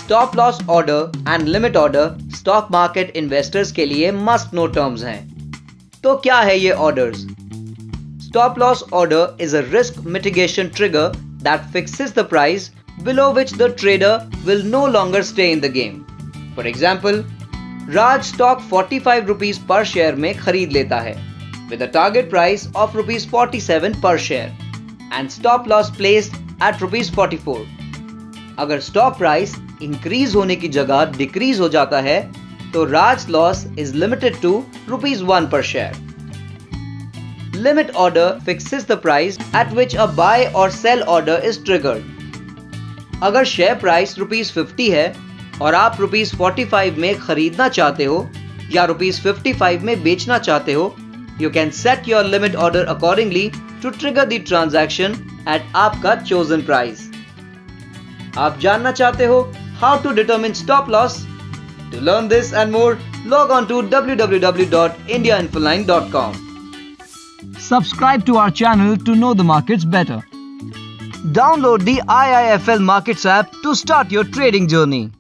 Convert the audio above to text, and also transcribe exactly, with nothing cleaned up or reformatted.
Stop loss order and limit order stock market investors के लिए must know terms हैं। तो क्या है ये orders? Stop loss order is a risk mitigation trigger that fixes the price below which the trader will no longer stay in the game. For example, Raj stock forty-five rupees per share में खरीद लेता है with a target price of rupees forty-seven per share and stop loss placed at rupees forty-four. अगर stock price increase होने की जगह decrease हो जाता है तो Raj loss is limited to rupees one per share. Limit order fixes the price at which a buy or sell order is triggered. अगर share price rupees fifty है और आप रुपीस फोर्टी फाइव में खरीदना चाहते हो या रुपीस फिफ्टी फाइव में बेचना चाहते हो, you can set your limit order accordingly to trigger the transaction at आपका चोजन प्राइस। आप जानना चाहते हो how to determine stop loss? To learn this and more, log on to W W W dot India Infoline dot com. Subscribe to our channel to know the markets better. Download the I I F L Markets app to start your trading journey.